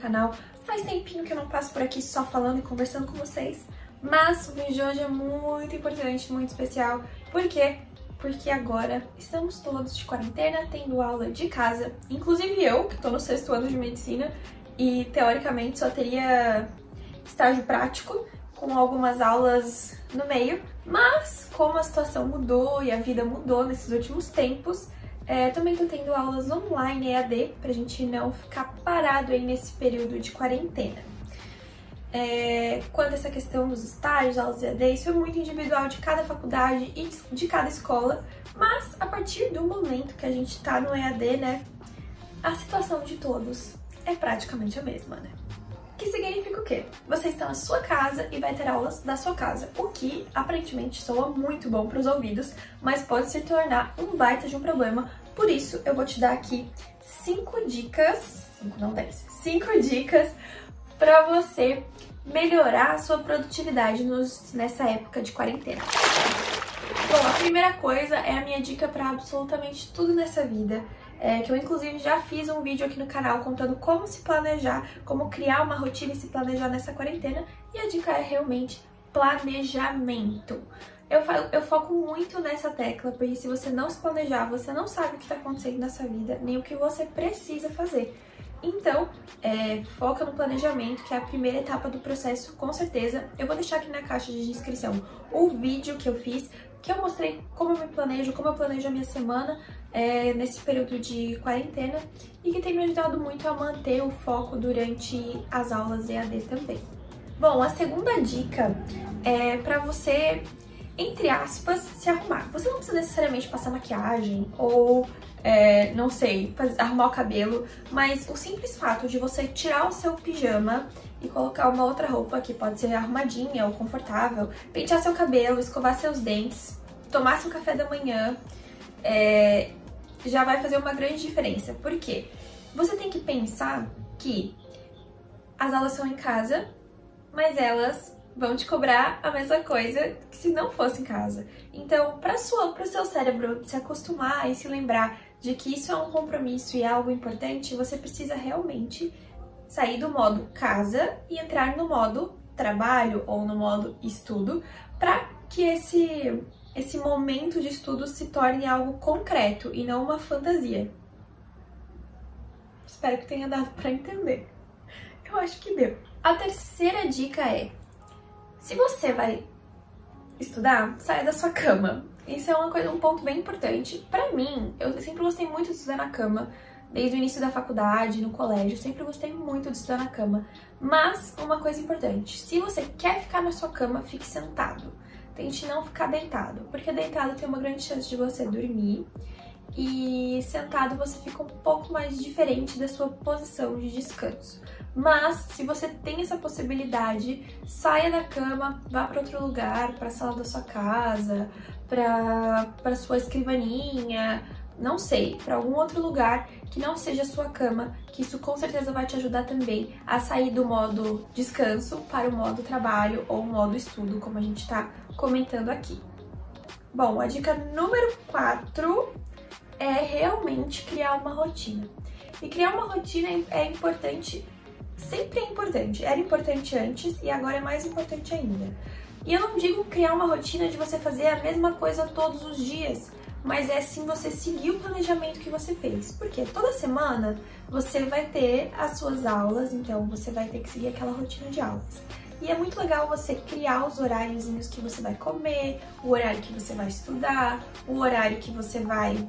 canal. Faz tempinho que eu não passo por aqui só falando e conversando com vocês, mas o vídeo de hoje é muito importante, muito especial. Por quê? Porque agora estamos todos de quarentena, tendo aula de casa, inclusive eu, que tô no 6º ano de medicina e teoricamente só teria estágio prático com algumas aulas no meio, mas como a situação mudou e a vida mudou nesses últimos tempos, também tô tendo aulas online EAD pra gente não ficar parado aí nesse período de quarentena. Quanto a essa questão dos estágios, aulas EAD, isso é muito individual de cada faculdade e de cada escola, mas a partir do momento que a gente tá no EAD, né, a situação de todos é praticamente a mesma, né? Que significa o quê? Você está na sua casa e vai ter aulas da sua casa, o que aparentemente soa muito bom para os ouvidos, mas pode se tornar um baita de um problema. Por isso, eu vou te dar aqui 5 dicas, 5 dicas para você melhorar a sua produtividade nessa época de quarentena. Bom, a primeira coisa é a minha dica para absolutamente tudo nessa vida, que eu inclusive já fiz um vídeo aqui no canal contando como se planejar, como criar uma rotina e se planejar nessa quarentena, e a dica é realmente planejamento. Eu foco muito nessa tecla, porque se você não se planejar, você não sabe o que está acontecendo nessa vida, nem o que você precisa fazer. Então, foca no planejamento, que é a primeira etapa do processo, com certeza. Eu vou deixar aqui na caixa de descrição o vídeo que eu fiz, que eu mostrei como eu me planejo, como eu planejo a minha semana nesse período de quarentena e que tem me ajudado muito a manter o foco durante as aulas EAD também. Bom, a segunda dica é para você, entre aspas, se arrumar. Você não precisa necessariamente passar maquiagem ou, não sei, arrumar o cabelo, mas o simples fato de você tirar o seu pijama e colocar uma outra roupa que pode ser arrumadinha ou confortável, pentear seu cabelo, escovar seus dentes, tomar seu café da manhã, já vai fazer uma grande diferença. Por quê? Você tem que pensar que as aulas são em casa, mas elas vão te cobrar a mesma coisa que se não fosse em casa. Então, para o seu cérebro se acostumar e se lembrar de que isso é um compromisso e é algo importante, você precisa realmente sair do modo casa e entrar no modo trabalho ou no modo estudo, para que esse momento de estudo se torne algo concreto e não uma fantasia. Espero que tenha dado para entender. Eu acho que deu. A terceira dica é: se você vai estudar, saia da sua cama. Isso é um ponto bem importante. Pra mim, eu sempre gostei muito de estudar na cama, desde o início da faculdade, no colégio, sempre gostei muito de estudar na cama. Mas uma coisa importante: se você quer ficar na sua cama, fique sentado. Tente não ficar deitado, porque deitado tem uma grande chance de você dormir e sentado você fica um pouco mais diferente da sua posição de descanso. Mas, se você tem essa possibilidade, saia da cama, vá para outro lugar, para a sala da sua casa, para sua escrivaninha, não sei, para algum outro lugar que não seja a sua cama, que isso com certeza vai te ajudar também a sair do modo descanso para o modo trabalho ou modo estudo, como a gente está comentando aqui. Bom, a dica número 4 é realmente criar uma rotina. E criar uma rotina é importante, sempre é importante. Era importante antes e agora é mais importante ainda. E eu não digo criar uma rotina de você fazer a mesma coisa todos os dias, mas é sim você seguir o planejamento que você fez. Porque toda semana você vai ter as suas aulas, então você vai ter que seguir aquela rotina de aulas. E é muito legal você criar os horáriozinhos que você vai comer, o horário que você vai estudar, o horário que você vai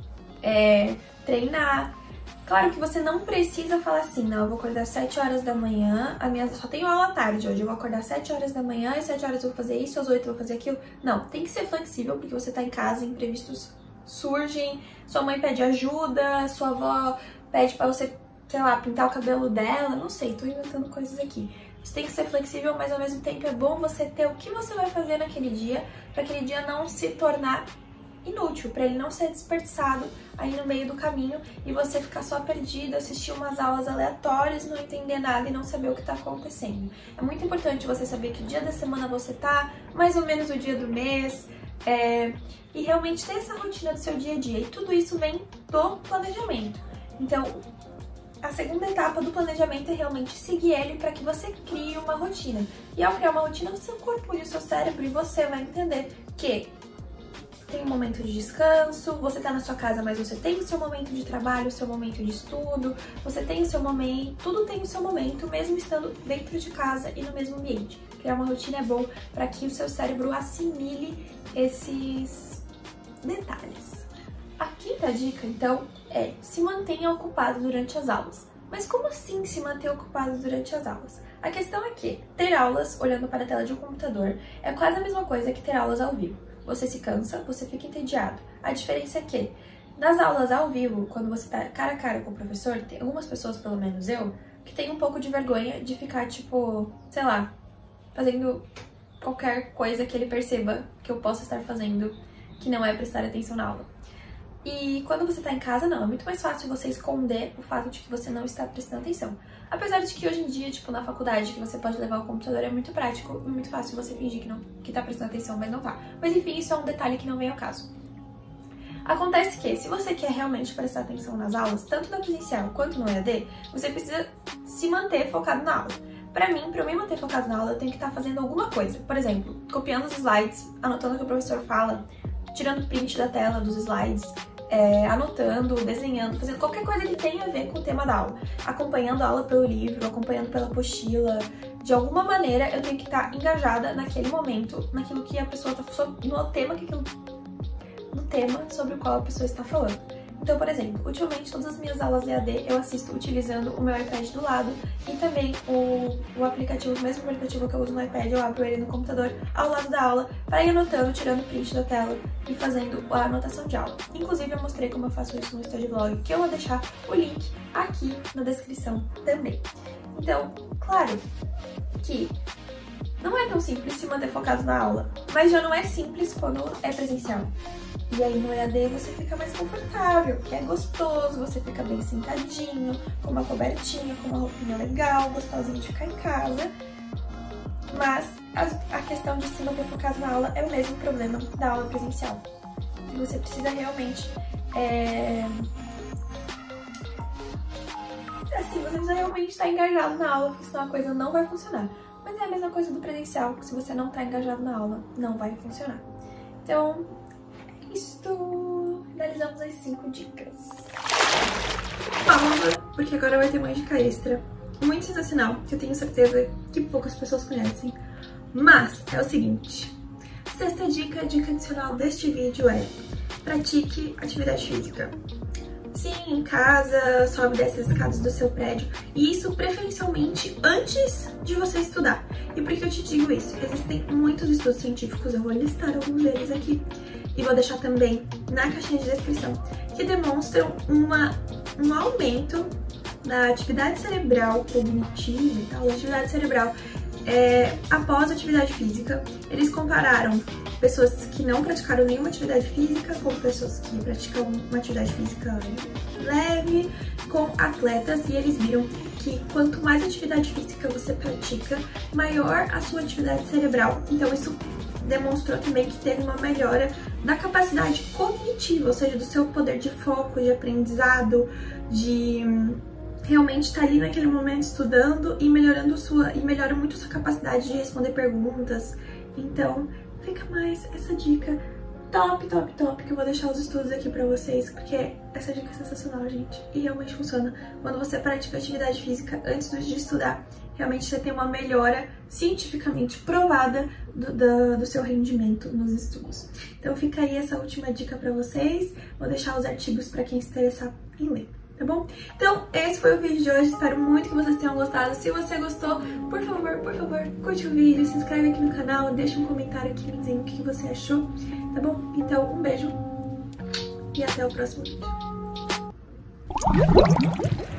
treinar. Claro que você não precisa falar assim: não, eu vou acordar às 7 horas da manhã, só tenho aula à tarde hoje, eu vou acordar às 7 horas da manhã, às 7 horas eu vou fazer isso, às 8 eu vou fazer aquilo. Não, tem que ser flexível, porque você tá em casa, imprevistos surgem, sua mãe pede ajuda, sua avó pede pra você, sei lá, pintar o cabelo dela, não sei, tô inventando coisas aqui. Você tem que ser flexível, mas ao mesmo tempo é bom você ter o que você vai fazer naquele dia, para aquele dia não se tornar inútil, para ele não ser desperdiçado aí no meio do caminho e você ficar só perdido, assistir umas aulas aleatórias, não entender nada e não saber o que está acontecendo. É muito importante você saber que dia da semana você tá, mais ou menos o dia do mês, e realmente ter essa rotina do seu dia a dia. E tudo isso vem do planejamento. Então, a segunda etapa do planejamento é realmente seguir ele para que você crie uma rotina. E ao criar uma rotina, o seu corpo e o seu cérebro, e você vai entender que tem um momento de descanso, você tá na sua casa, mas você tem o seu momento de trabalho, o seu momento de estudo, você tem o seu momento, tudo tem o seu momento, mesmo estando dentro de casa e no mesmo ambiente. Criar uma rotina é bom para que o seu cérebro assimile esses detalhes. A quinta dica, então, é se mantenha ocupado durante as aulas. Mas como assim se manter ocupado durante as aulas? A questão é que ter aulas olhando para a tela de um computador é quase a mesma coisa que ter aulas ao vivo. Você se cansa, você fica entediado. A diferença é que, nas aulas ao vivo, quando você tá cara a cara com o professor, tem algumas pessoas, pelo menos eu, que tem um pouco de vergonha de ficar, tipo, sei lá, fazendo qualquer coisa que ele perceba que eu possa estar fazendo, que não é prestar atenção na aula. E quando você tá em casa, não, é muito mais fácil você esconder o fato de que você não está prestando atenção. Apesar de que hoje em dia, tipo, na faculdade, que você pode levar o computador, é muito prático e muito fácil você fingir que tá prestando atenção, mas não tá. Mas enfim, isso é um detalhe que não vem ao caso. Acontece que, se você quer realmente prestar atenção nas aulas, tanto na presencial quanto no EAD, você precisa se manter focado na aula. Pra eu me manter focado na aula, eu tenho que estar fazendo alguma coisa. Por exemplo, copiando os slides, anotando o que o professor fala, tirando print da tela dos slides, anotando, desenhando, fazendo qualquer coisa que tenha a ver com o tema da aula. Acompanhando a aula pelo livro, acompanhando pela apostila. De alguma maneira, eu tenho que estar engajada naquele momento, naquilo que a pessoa está no tema sobre o qual a pessoa está falando. Então, por exemplo, ultimamente todas as minhas aulas EAD eu assisto utilizando o meu iPad do lado e também o aplicativo, o mesmo aplicativo que eu uso no iPad, eu abro ele no computador ao lado da aula para ir anotando, tirando print da tela e fazendo a anotação de aula. Inclusive, eu mostrei como eu faço isso no Study Vlog, que eu vou deixar o link aqui na descrição também. Então, claro que não é tão simples se manter focado na aula, mas já não é simples quando é presencial. E aí no EAD você fica mais confortável, que é gostoso, você fica bem sentadinho, com uma cobertinha, com uma roupinha legal, gostosinho de ficar em casa. Mas a questão de se manter focado na aula é o mesmo problema da aula presencial. E você precisa realmente você precisa realmente estar engajado na aula, porque senão a coisa não vai funcionar. Mas é a mesma coisa do presencial, que se você não está engajado na aula, não vai funcionar. Então, finalizamos as 5 dicas. Pausa, porque agora vai ter uma dica extra muito sensacional, que eu tenho certeza que poucas pessoas conhecem. Mas é o seguinte, sexta dica, dica adicional deste vídeo é: pratique atividade física. Sim, em casa, sobe e desce as escadas do seu prédio. E isso preferencialmente antes de você estudar. E por que eu te digo isso? Existem muitos estudos científicos, eu vou listar alguns deles aqui. E vou deixar também na caixinha de descrição, que demonstram um aumento da atividade cerebral cognitiva e tal, da atividade cerebral após a atividade física. Eles compararam pessoas que não praticaram nenhuma atividade física com pessoas que praticam uma atividade física leve, com atletas, e eles viram que quanto mais atividade física você pratica, maior a sua atividade cerebral. Então isso demonstrou também que teve uma melhora da capacidade cognitiva, ou seja, do seu poder de foco, de aprendizado, de realmente estar ali naquele momento estudando e melhora muito a sua capacidade de responder perguntas. Então, fica mais essa dica top, que eu vou deixar os estudos aqui pra vocês, porque essa dica é sensacional, gente, e realmente funciona. Quando você pratica atividade física antes de estudar, realmente você tem uma melhora cientificamente provada do seu rendimento nos estudos. Então fica aí essa última dica pra vocês, vou deixar os artigos pra quem se interessar em ler, tá bom? Então esse foi o vídeo de hoje, espero muito que vocês tenham gostado. Se você gostou, por favor, curte o vídeo, se inscreve aqui no canal, deixa um comentário aqui me dizendo o que você achou, tá bom? Então um beijo e até o próximo vídeo.